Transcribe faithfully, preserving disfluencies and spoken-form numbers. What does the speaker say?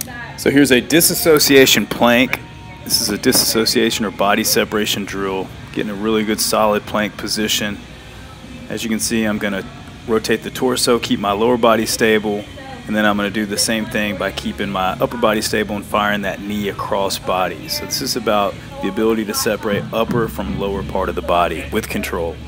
So here's a disassociation plank. This is a disassociation or body separation drill. Getting a really good solid plank position. As you can see, I'm going to rotate the torso, keep my lower body stable, and then I'm going to do the same thing by keeping my upper body stable and firing that knee across body. So this is about the ability to separate upper from lower part of the body with control.